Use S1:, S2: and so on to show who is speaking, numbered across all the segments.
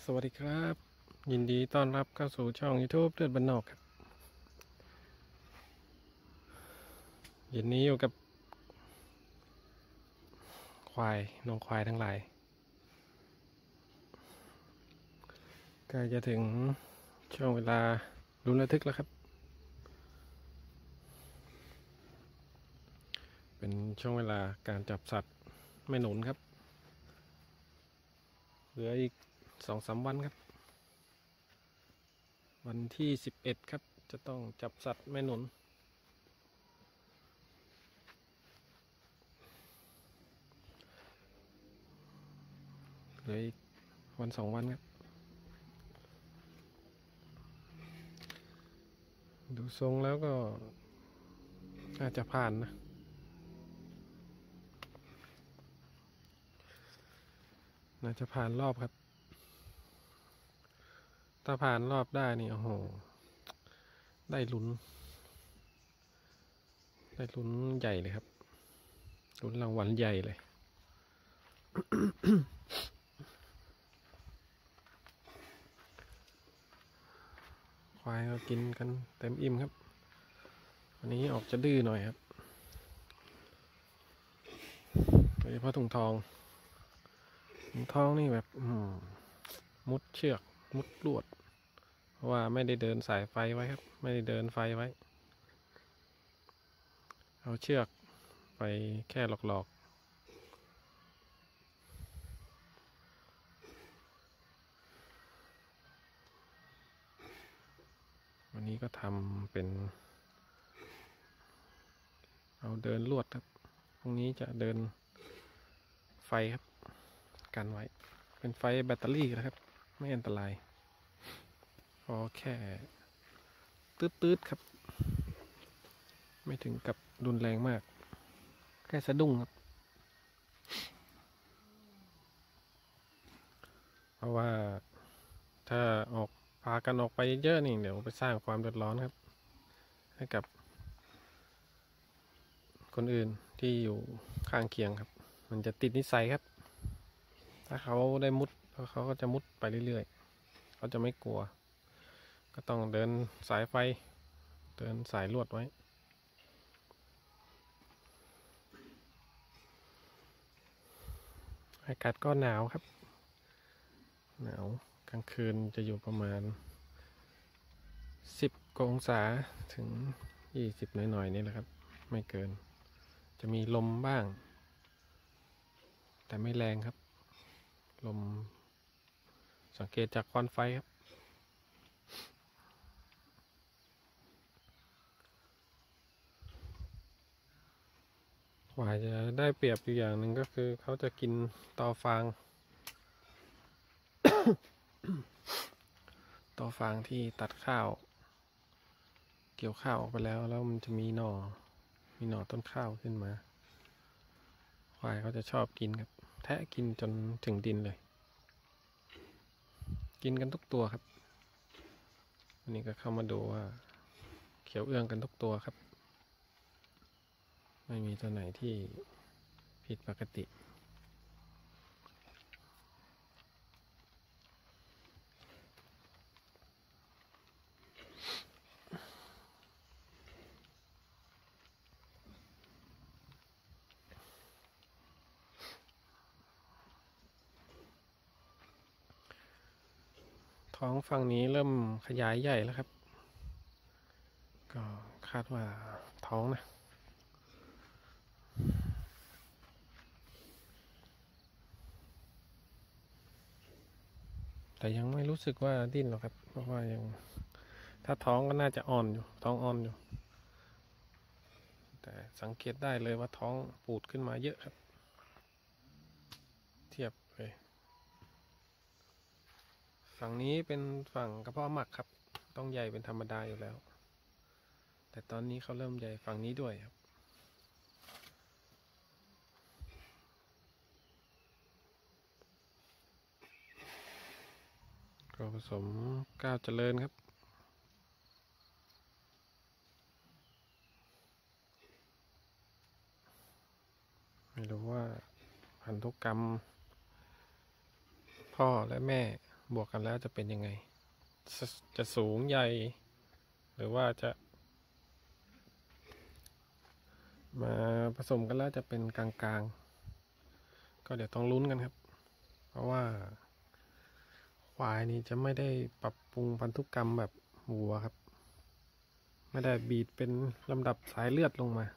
S1: วัสดีครับยินดีต้อนรับเข้าสู่ช่อง YouTube เลือดบ้านนอกครับเย็นนี้อยู่กับควายน้องควายทั้งหลายใกล้จะถึงช่วงเวลาลุ้นระทึกแล้วครับเป็นช่วงเวลาการจับสัตว์แม่หนุนครับเหลืออีก 2-3 วันครับวันที่11ครับจะต้องจับสัตว์แม่หนุนเหลืออีก1-2 วันครับดูทรงแล้วก็น่าจะผ่านนะน่าจะผ่านรอบครับถ้าผ่านรอบได้นี่โอ้โหได้ลุ้นใหญ่เลยครับลุ้นรางวัลใหญ่เลยควายก็กินกันเต็มอิ่มครับวันนี้ออกจะดื้อหน่อยครับโดยเฉพาะถุงทองนี่แบบมุดเชือกมุดลวดเพราะว่าไม่ได้เดินสายไฟไว้ครับไม่ได้เดินไฟไว้เอาเชือกไปแค่หลอกวันนี้ก็ทำเป็นเอาเดินลวดครับตรงนี้จะเดินไฟครับกันไว้เป็นไฟแบตเตอรี่นะครับไม่อันตรายพอแค่ตืดๆครับไม่ถึงกับรุนแรงมากแค่สะดุ้งครับเพราะว่าถ้าพากันออกไปเยอะนี่เดี๋ยวไปสร้างความเดือดร้อนครับให้กับคนอื่นที่อยู่ข้างเคียงครับมันจะติดนิสัยครับถ้าเขาได้มุดเขาก็จะมุดไปเรื่อยๆเขาจะไม่กลัวก็ต้องเดินสายไฟเดินสายลวดไว้อากาศก็หนาวครับหนาวกลางคืนจะอยู่ประมาณ10 องศาถึง20หน่อยๆนี่แหละครับไม่เกินจะมีลมบ้างแต่ไม่แรงครับลมสังเกตจากควันไฟครับควายจะได้เปรียบอยู่อย่างหนึ่งก็คือเขาจะกินตอฟาง ตอฟางที่ตัดข้าวเกี่ยวข้าวออกไปแล้วมันจะมีหน่อต้นข้าวขึ้นมาควายเขาจะชอบกินครับแทะกินจนถึงดินเลยกินกันทุกตัวครับวันนี้ก็เข้ามาดูว่าเขียวเอื้องกันทุกตัวครับไม่มีตัวไหนที่ผิดปกติท้องฝั่งนี้เริ่มขยายใหญ่แล้วครับก็คาดว่าท้องนะแต่ยังไม่รู้สึกว่าดิ้นหรอกครับเพราะว่ายังถ้าท้องก็น่าจะอ่อนอยู่ท้องอ่อนอยู่แต่สังเกตได้เลยว่าท้องปูดขึ้นมาเยอะครับเทียบเลยฝั่งนี้เป็นฝั่งกระเพาะหมักครับต้องใหญ่เป็นธรรมดาอยู่แล้วแต่ตอนนี้เขาเริ่มใหญ่ฝั่งนี้ด้วยครับก็ผสมก้าวเจริญครับไม่รู้ว่าพันธุกรรมพ่อและแม่บวกกันแล้วจะเป็นยังไง จะสูงใหญ่ หรือว่าจะมาผสมกันแล้วจะเป็นกลางๆก็เดี๋ยวต้องลุ้นกันครับ เพราะว่าควายนี่จะไม่ได้ปรับปรุงพันธุกรรมแบบวัวครับ ไม่ได้บีดเป็นลำดับสายเลือดลงมา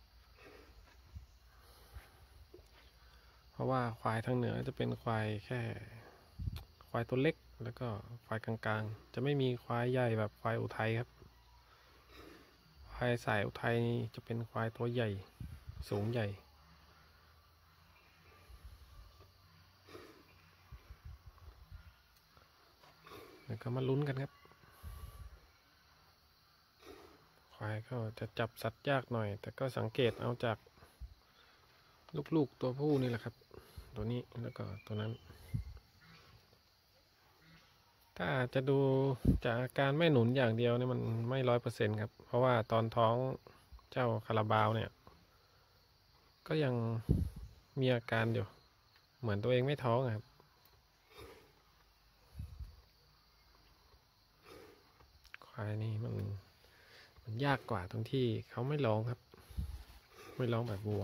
S1: เพราะว่าควายทางเหนือจะเป็นควายแค่ควายตัวเล็กแล้วก็ควายกลางๆจะไม่มีควายใหญ่แบบควายอุทัยครับควายสายอุทัยนี่จะเป็นควายตัวใหญ่สูงใหญ่แล้วก็มาลุ้นกันครับควายก็จะจับสัตว์ยากหน่อยแต่ก็สังเกตเอาจากลูกๆตัวผู้นี่แหละครับตัวนี้แล้วก็ตัวนั้นถ้าจะดูจากอาการแม่หนุนอย่างเดียวเนี่ยมันไม่100%ครับเพราะว่าตอนท้องเจ้าคาราบาวเนี่ยก็ยังมีอาการอยู่เหมือนตัวเองไม่ท้องครับควายนี่มันยากกว่าตรงที่เขาไม่ร้องครับไม่ร้องแบบวัว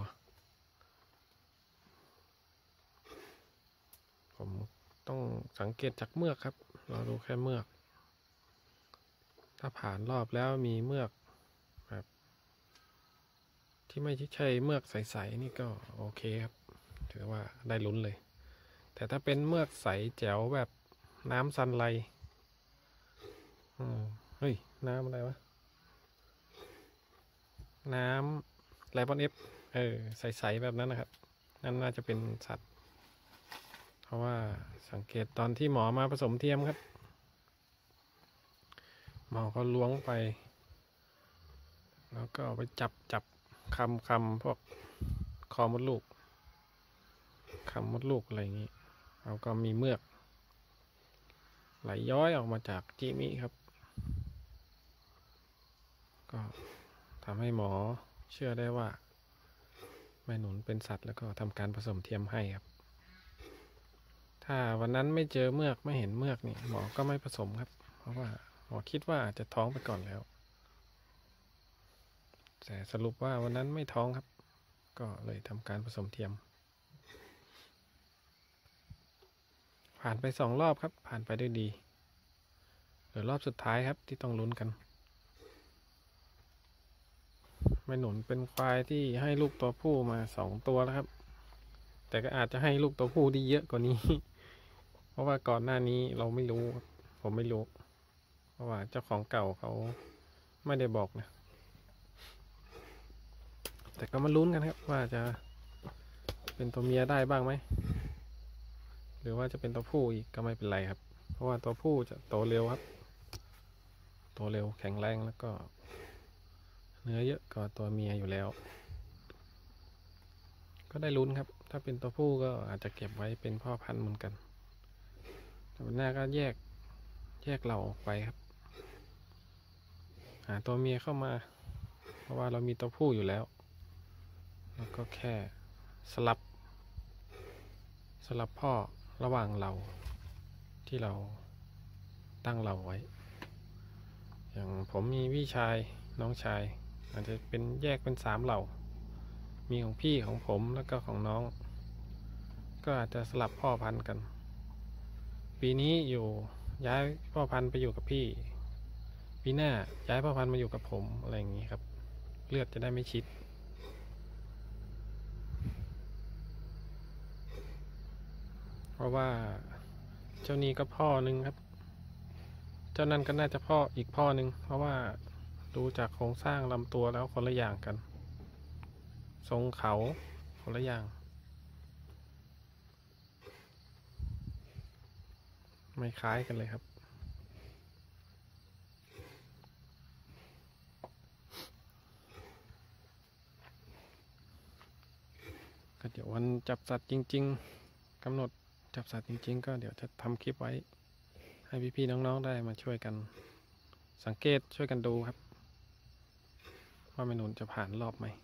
S1: ผมต้องสังเกตจากเมือกครับเราดูแค่เมือกถ้าผ่านรอบแล้วมีเมือกแบบที่ไม่ใช่เมือกใสๆนี่ก็โอเคครับถือว่าได้ลุ้นเลยแต่ถ้าเป็นเมือกใสแจ๋วแบบน้ำซันไลเฮ้ยน้ำอะไรวะน้ำไลปอนเอฟใสๆแบบนั้นนะครับนั่นน่าจะเป็นสัตว์เพราะว่าสังเกตตอนที่หมอมาผสมเทียมครับหมอเขาล้วงไปแล้วก็เอาไปจับคำพวกคอมดลูกคำมดลูกอะไรอย่างนี้เราก็มีเมือกไหลย้อยออกมาจากจิมิครับก็ทำให้หมอเชื่อได้ว่าแม่หนุนเป็นสัตว์แล้วก็ทำการผสมเทียมให้ครับถ้าวันนั้นไม่เจอเมือกไม่เห็นเมือกนี่หมอก็ไม่ผสมครับเพราะว่าหมอคิดว่าอาจจะท้องไปก่อนแล้วแต่สรุปว่าวันนั้นไม่ท้องครับก็เลยทำการผสมเทียมผ่านไป2 รอบครับผ่านไปด้วยดีเหลือรอบสุดท้ายครับที่ต้องลุ้นกันแม่หนุนเป็นควายที่ให้ลูกตัวผู้มา2 ตัวแล้วครับแต่ก็อาจจะให้ลูกตัวผู้ที่เยอะกว่านี้เพราะว่าก่อนหน้านี้เราไม่รู้ผมไม่รู้เพราะว่าเจ้าของเก่าเขาไม่ได้บอกนะแต่ก็มาลุ้นกันครับว่าจะเป็นตัวเมียได้บ้างไหมหรือว่าจะเป็นตัวผู้อีกก็ไม่เป็นไรครับเพราะว่าตัวผู้จะโตเร็วครับโตเร็วแข็งแรงแล้วก็เนื้อเยอะกว่าตัวเมียอยู่แล้วก็ได้ลุ้นครับถ้าเป็นตัวผู้ก็อาจจะเก็บไว้เป็นพ่อพันธุ์เหมือนกันแต่วันหน้าก็แยกเราออกไปครับหาตัวเมียเข้ามาเพราะว่าเรามีตัวผู้อยู่แล้วแล้วก็แค่สลับพ่อระหว่างเราที่เราตั้งเราไว้อย่างผมมีพี่ชายน้องชายอาจจะเป็นแยกเป็น3 เหล่ามีของพี่ของผมแล้วก็ของน้องก็อาจจะสลับพ่อพันธุ์กันปีนี้ย้ายพ่อพันธุ์ไปอยู่กับพี่ปีหน้าย้ายพ่อพันธุ์มาอยู่กับผมอะไรอย่างนี้ครับเลือดจะได้ไม่ชิดเพราะว่าเจ้านี้ก็พ่อหนึ่งครับเจ้านั่นก็น่าจะอีกพ่อหนึ่งเพราะว่าดูจากโครงสร้างลำตัวแล้วคนละอย่างกันทรงเขาคนละอย่างไม่คล้ายกันเลยครับก็เดี๋ยววันจับสัตว์จริงๆกำหนดจับสัตว์จริงๆก็เดี๋ยวจะทำคลิปไว้ให้พี่ๆน้องๆได้มาช่วยกันสังเกตช่วยกันดูครับว่าแม่หนุนจะผ่านรอบไหม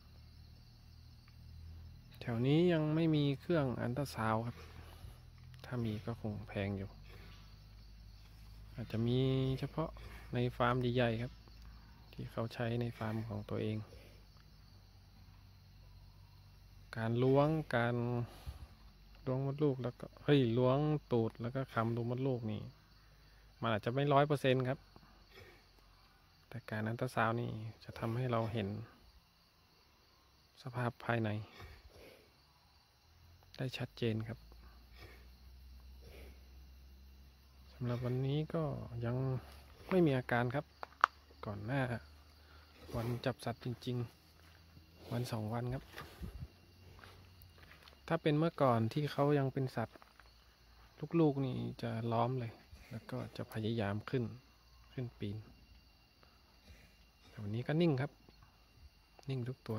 S1: แถวนี้ยังไม่มีเครื่องอัลตราซาวด์ครับถ้ถ้ามีก็คงแพงอยู่ อาจจะมีเฉพาะในฟาร์มใหญ่ๆครับ ที่เขาใช้ในฟาร์มของตัวเอง การล้วงมดลูกแล้วก็ล้วงตูดแล้วก็คำดูมดลูกนี่มันอาจจะไม่100%ครับ แต่การอัลตราซาวน์นี่จะทำให้เราเห็นสภาพภายในได้ชัดเจนครับสำหรับวันนี้ก็ยังไม่มีอาการครับ ก่อนหน้าวันจับสัตว์จริงๆ วัน2 วันครับ ถ้าเป็นเมื่อก่อนที่เขายังเป็นสัตว์ลูกๆนี่จะล้อมเลย แล้วก็จะพยายามขึ้นปีน แต่วันนี้ก็นิ่งครับ นิ่งทุกตัว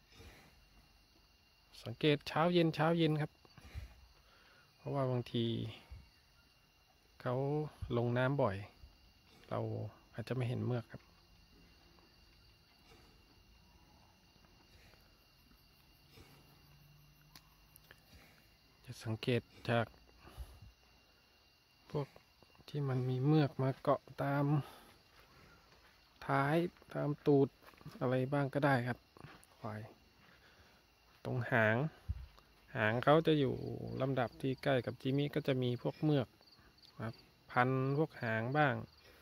S1: สังเกตเช้าเย็นครับ เพราะว่าบางทีเขาลงน้ำบ่อย เราอาจจะไม่เห็นเมือกครับ จะสังเกตจากพวกที่มันมีเมือกมาเกาะตามท้ายตามตูดอะไรบ้างก็ได้ครับควายตรงหางเขาจะอยู่ลำดับที่ใกล้กับจิมี่ก็จะมีพวกเมือกครับพันพวกหางบ้าง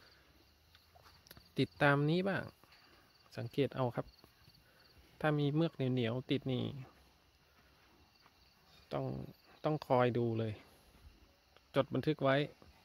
S1: ติดตามนี้บ้างสังเกตเอาครับถ้ามีเมือกเหนียวติดนี่ต้องคอยดูเลยจดบันทึกไว้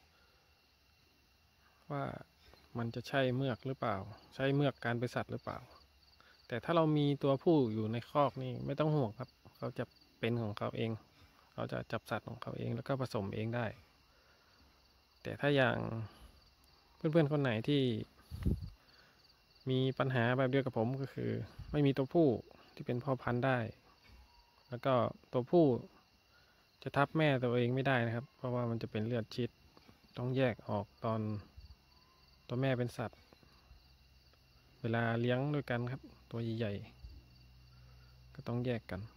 S1: ว่ามันจะใช่เมือกหรือเปล่าใช่เมือกการเป็นสัตว์หรือเปล่าแต่ถ้าเรามีตัวผู้อยู่ในคอกนี่ไม่ต้องห่วงครับเขาจะเป็นของเขาเองเขาจะจับสัตว์ของเขาเองแล้วก็ผสมเองได้แต่ถ้าอย่างเพื่อนๆคนไหนที่มีปัญหาแบบเดียวกับผมก็คือไม่มีตัวผู้ที่เป็นพ่อพันธุ์ได้แล้วก็ตัวผู้จะทับแม่ตัวเองไม่ได้นะครับเพราะว่ามันจะเป็นเลือดชิดต้องแยกออกตอนตัวแม่เป็นสัตว์เวลาเลี้ยงด้วยกันครับตัวใหญ่ๆก็ต้องแยกกัน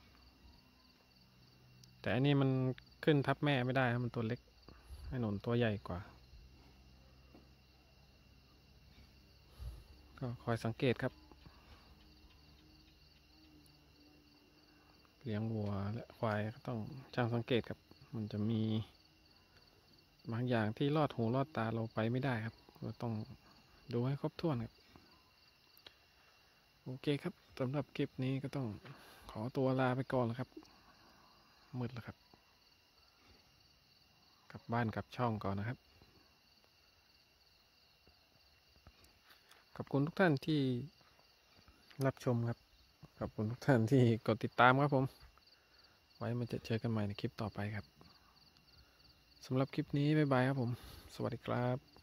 S1: แต่อันนี้มันขึ้นทับแม่ไม่ได้ครับมันตัวเล็กไอ้หนุนตัวใหญ่กว่าก็คอยสังเกตครับเลี้ยงวัวและควายก็ต้องช่างสังเกตครับมันจะมีบางอย่างที่ลอดหูลอดตาเราไปไม่ได้ครับเราต้องดูให้ครบถ้วนครับโอเคครับสำหรับคลิปนี้ก็ต้องขอตัวลาไปก่อนแล้วครับมืดแล้วครับกลับบ้านกลับช่องก่อนนะครับขอบคุณทุกท่านที่รับชมครับขอบคุณทุกท่านที่กดติดตามครับผมไว้มาเจอกันใหม่ในคลิปต่อไปครับสำหรับคลิปนี้บ๊ายบายครับผมสวัสดีครับ